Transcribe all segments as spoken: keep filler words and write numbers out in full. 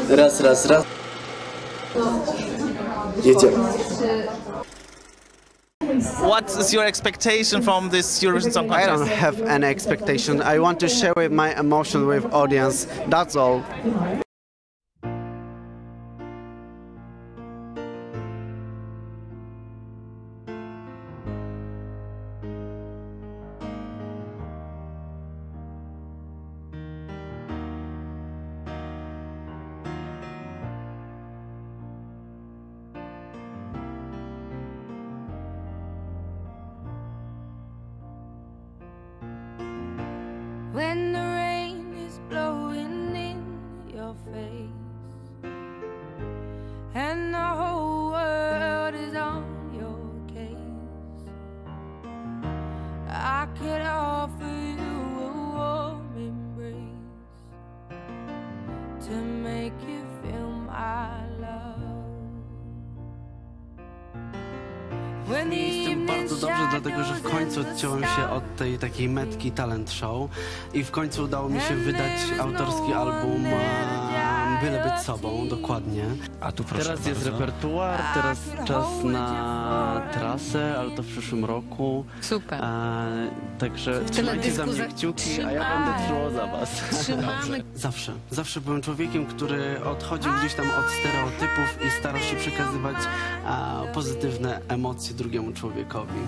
Raz, raz, raz. Jedziemy. What is your expectation from this Eurovision Song Contest? I don't have any expectation. I want to share my emotion with audience. That's all. When the rain is blowing in your face and the whole world is on your case, I could offer you a warm embrace to make you feel my love. When the Jestem bardzo dobrze, dlatego że w końcu odciąłem się od tej takiej metki talent show i w końcu udało mi się wydać autorski album e, Byle być sobą, dokładnie. A tu proszę Teraz jest bardzo. repertuar, teraz czas na trasę, ale to w przyszłym roku. Super. E, także trzymajcie za mnie kciuki, a ja będę czuł za was. Trzymamy. Zawsze, zawsze byłem człowiekiem, który odchodził gdzieś tam od stereotypów i starał się przekazywać e, pozytywne emocje drugiemu człowiekowi.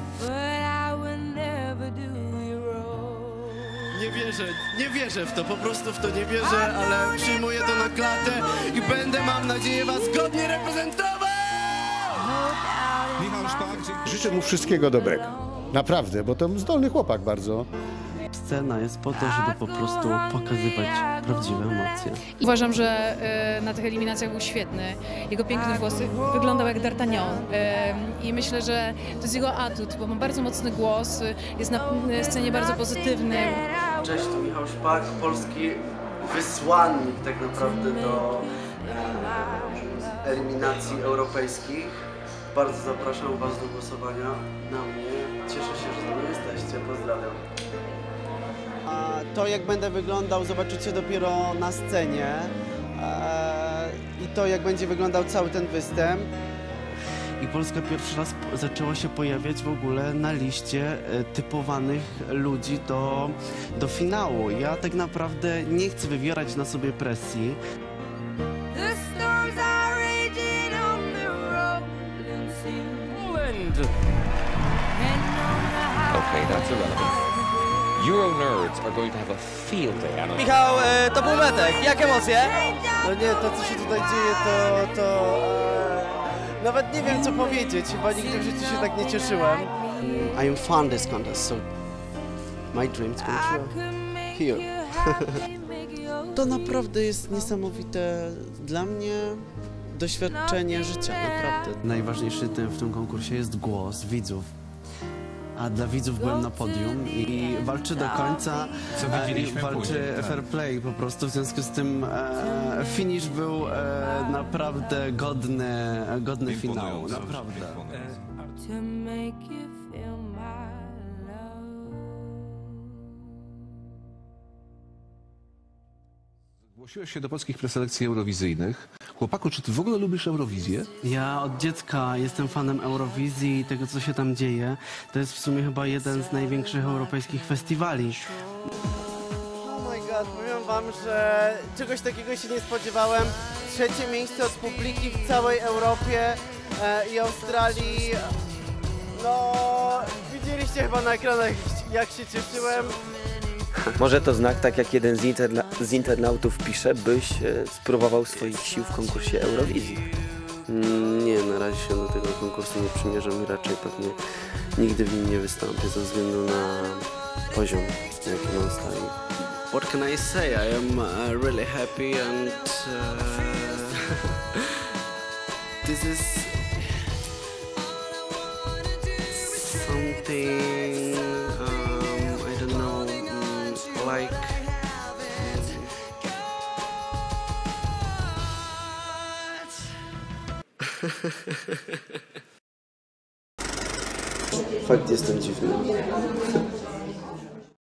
Nie wierzę, nie wierzę w to, po prostu w to nie wierzę, ale przyjmuję to na klatę i będę, mam nadzieję, was godnie reprezentował! Michał Szpak. Życzę mu wszystkiego dobrego. Naprawdę, bo to zdolny chłopak bardzo. Scena jest po to, żeby po prostu pokazywać prawdziwe emocje. Uważam, że y, na tych eliminacjach był świetny. Jego piękny włos wyglądał jak D'Artagnan. Y, I myślę, że to jest jego atut, bo ma bardzo mocny głos, y, jest na y, scenie bardzo pozytywny. Cześć, tu Michał Szpak, polski wysłannik tak naprawdę do e, eliminacji europejskich. Bardzo zapraszam was do głosowania na mnie. Cieszę się, że z nami jesteście. Pozdrawiam. A to, jak będę wyglądał, zobaczycie dopiero na scenie. E, I to, jak będzie wyglądał cały ten występ. I Polska pierwszy raz zaczęła się pojawiać w ogóle na liście typowanych ludzi do, do finału. Ja tak naprawdę nie chcę wywierać na sobie presji. Okay, that's irrelevant. Euro nerds are going to have a field day. On Michał, e, to był metek. Jak emocje? No nie, to co się tutaj dzieje, to... to e, nawet nie wiem co powiedzieć. Chyba nigdy w życiu się tak nie cieszyłem. I am fun this contest, so my dreams come true. Here. To naprawdę jest niesamowite dla mnie doświadczenie życia, naprawdę. Najważniejszy w tym konkursie jest głos widzów. A dla widzów byłem na podium i walczy do końca, Co widzieliśmy walczy później, tak. fair play po prostu, w związku z tym e, finish był e, naprawdę godny, godny finału, naprawdę. Zgłosiłeś się do polskich preselekcji eurowizyjnych. Chłopaku, czy ty w ogóle lubisz Eurowizję? Ja od dziecka jestem fanem Eurowizji i tego, co się tam dzieje. To jest w sumie chyba jeden z największych europejskich festiwali. Oh my god, powiem wam, że czegoś takiego się nie spodziewałem. Trzecie miejsce od publiki w całej Europie e, i Australii. No, widzieliście chyba na ekranach, jak się cieszyłem. Może to znak, tak jak jeden z, interna z internautów pisze, byś e, spróbował swoich sił w konkursie Eurowizji. Mm, nie, na razie się do tego konkursu nie przymierzam i raczej pewnie nigdy w nim nie wystąpię ze względu na poziom, jaki on stoi. What can I say? I am uh, really happy and uh, this is something um, I don't know, um, like fakt, jestem dziwny.